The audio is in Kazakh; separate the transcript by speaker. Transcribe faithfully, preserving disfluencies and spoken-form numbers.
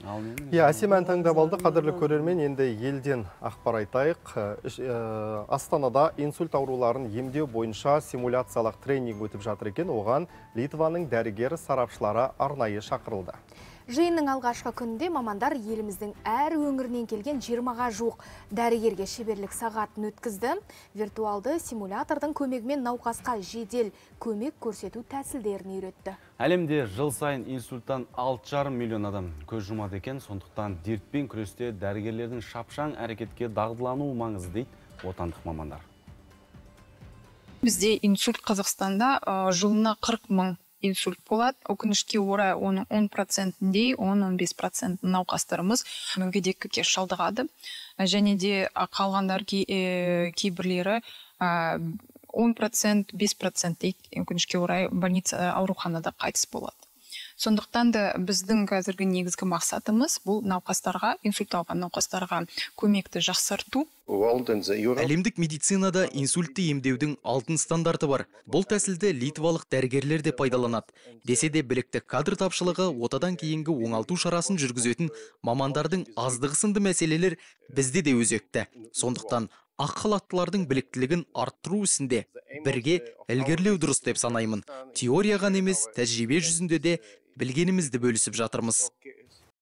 Speaker 1: Иә, әсемән таңдап алды. Қадірлі көрермен, енді елден ақпар айтайық. Астанада инсульт ауруларын емдеу бойынша симуляциялық тренинг өтіп жатыр екен. Оған Литваның дәрігер сарапшылары арнайы шақырылды.
Speaker 2: Жиынның алғашқы күнінде мамандар еліміздің әр өңірінен келген жиырмаға жуық дәрігерге шеберлік сағатын өткізді. Виртуалды симулятордың көмегімен науқасқа жедел көмек көрсету тәсілдерін үйретті.
Speaker 3: Әлемде жыл сайын инсульттан алты жарым миллион адам көз жұмады екен, сондықтан дертпен күресте дәрігерлердің шапшаң әрекетке дағдылануы маңызды дейді отандық мамандар.
Speaker 4: Бізде инсульт Қазақстанда жылына қырық мың инсульт болады. Өкінішке орай оның он процентіндей, он он бес процент науқастарымыз мүгедектікке шалдығады. Және де қалғандар кейбірлері он процент, бес процент өкінішке орай больница ауруханада қайтыс болады. Сондықтан да біздің қазіргі негізгі мақсатымыз бұл науқастарға, инсульт алған науқастарға көмекті жақсарту.
Speaker 5: Әлемдік медицинада инсультті емдеудің алтын стандарты бар. Бұл тәсілді литвалық дәрігерлер де пайдаланады. Десе де білікті кадр тапшылығы отадан кейінгі оңалту шарасын жүргізетін мамандардың аздығы сынды мәселелер бізде де өзекті. Сондықтан ақ халаттылардың біліктілігін арттыру ісінде бірге ілгерілеу дұрыс деп санаймын. Теория ғана емес, тәжірибе жүзінде де білгенімізді бөлісіп жатырмыз.